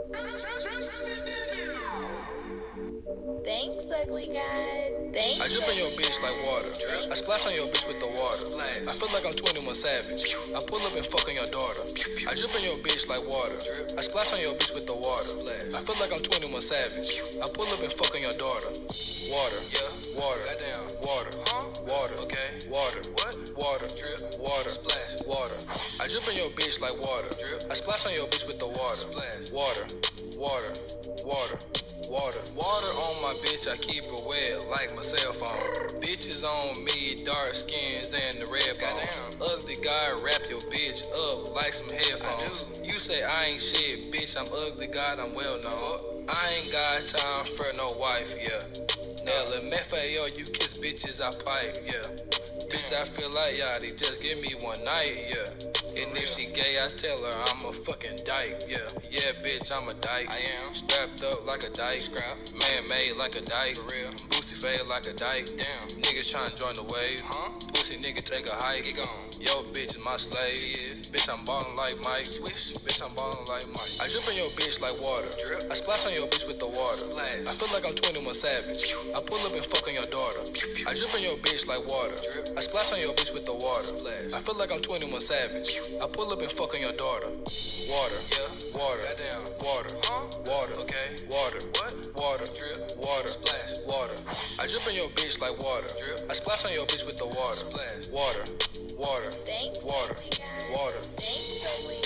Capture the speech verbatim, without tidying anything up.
Thanks, ugly guy. Thanks. I drip in your bitch like water. I splash on your bitch with the water. I feel like I'm twenty-one Savage. I pull up and fuck on your daughter. I drip in your bitch like water. I splash on your bitch with the water. I feel like I'm twenty-one Savage. I pull up and fuck on your daughter. Water. Yeah. Water. Goddamn. Water. Huh? Water. Okay. Water. What? Water. Drip. Water. Splash. Water. I drip in your bitch like water. Drip. I splash on your bitch with the water. Splash. Water. Water. Water. Water. Water on my bitch, I keep it wet like my cell phone. Bitches on me, dark skins and the red bones. Ugly guy, wrap your bitch up like some headphones. You say I ain't shit, bitch, I'm ugly God, I'm well known. I ain't got time for no wife, yeah. Nella, M F A O, you kiss bitches, I pipe, yeah. Bitch, I feel like Yachty, just give me one night, yeah. And if she gay, I tell her I'm a fucking dyke, yeah. Yeah, bitch, I'm a dyke. I am. Strapped up like a dyke. Scrap. Man made like a dyke. For real. Boosty fade like a dyke. Damn. Niggas tryna join the wave. Huh? Pussy nigga take a hike. Get gone. Yo, bitch is my slave. Yeah. Bitch, I'm ballin' like Mike. Swish. Bitch, I'm ballin' like Mike. I drip in your bitch like water. Drip. I splash on your bitch with the water. Splash. I feel like I'm twenty-one Savage. I pull up and fuck on your daughter. I drip in your bitch like water. Drip. I splash on your bitch with the water. Splash. I feel like I'm twenty-one Savage. I pull up and fuck on your daughter. Water. Yeah. Water. Goddamn. Water. Huh? Water. Okay. Water. What? Water. Drip. Water. Splash. Water. I drip in your bitch like water. Drip. I splash on your bitch with the water. Splash. Water. Water. Thanks, Water. ugly guy. Water. Thanks, ugly